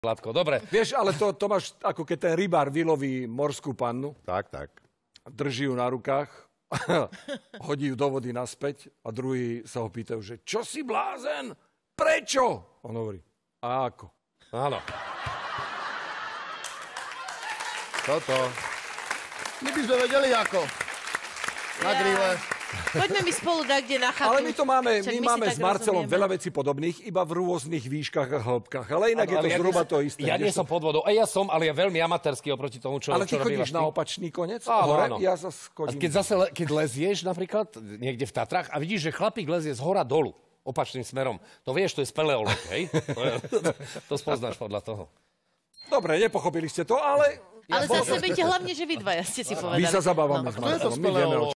Vládko, dobre. Vieš, ale to máš, ako keď ten rybár vyloví morskú pannu. Tak. Drží ju na rukách, hodí ju do vody naspäť a druhý sa ho pýtajú, že čo si blázen? Prečo? On hovorí, a ako? Áno. Toto. My by sme vedeli ako. Na grille. Poďme mi spolu dať, kde na chatu. Ale my to máme, Však my si máme tak s Marcelom rozumieme. veľa vecí podobných, iba v rôznych výškach a hĺbkach. Ale inak je to zhruba to isté. Ja nie som pod vodou. Ja som, ale je veľmi amatérsky oproti tomu, čo Ale ty robíš chodíš na opačný koniec? Áno, Hore? áno. Ja sa A keď lezieš napríklad niekde v Tatrách a vidíš, že chlapík lezie z hora dolu, opačným smerom, to vieš, to je speleolog, hej? To spoznáš podľa toho. Dobre, nepochopili ste to, ale... Ale zase viete hlavne, že vy dvaja ste si povedali. My sa zabávame s Marcelom. My vieme, o